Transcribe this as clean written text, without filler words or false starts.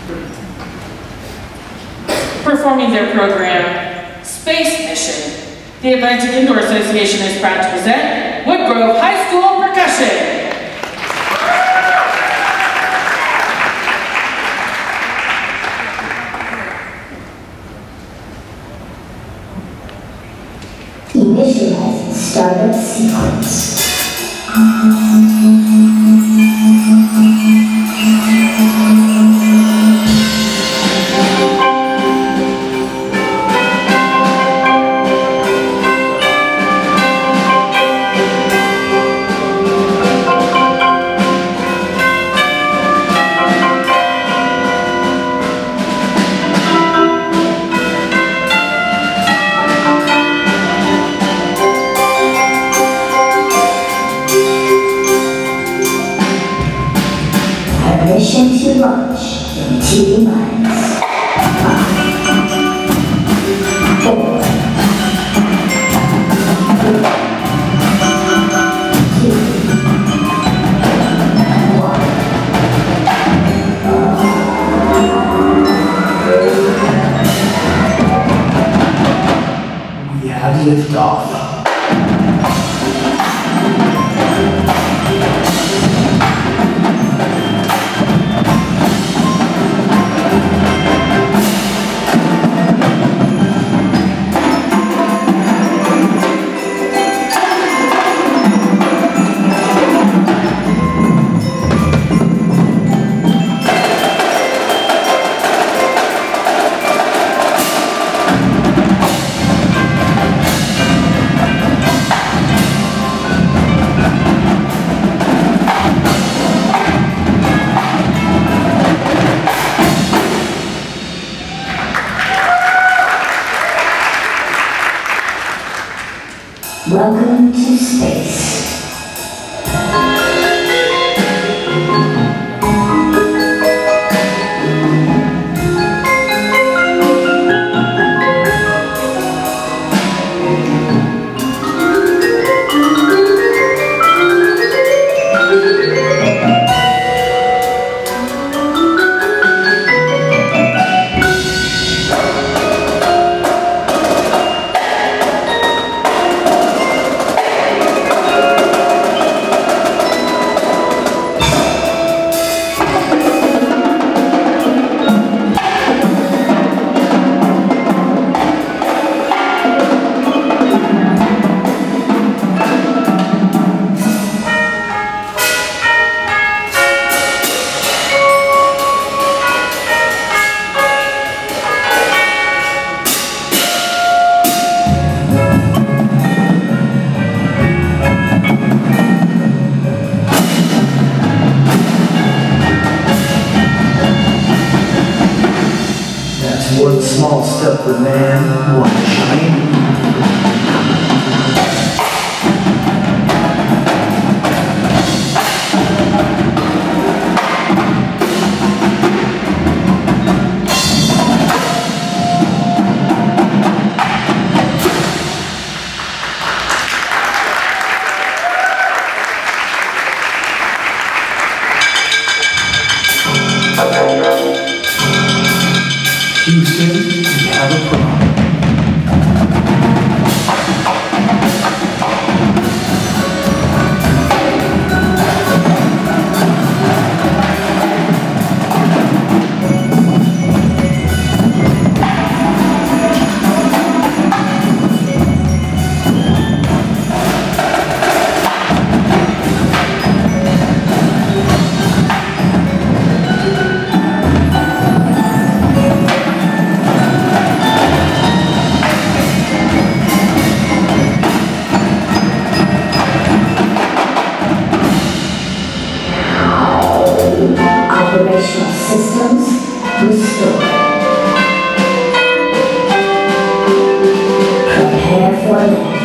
Performing their program, Space Mission, the Atlantic Indoor Association is proud to present Woodgrove High School Percussion. Initializing startup sequence. Permission to launch in T minus 5, 4, 3, 2, 1. We have liftoff. Welcome to space. One small step for man, one giant. Houston, we have a problem. Operational systems restored. Prepare for landing.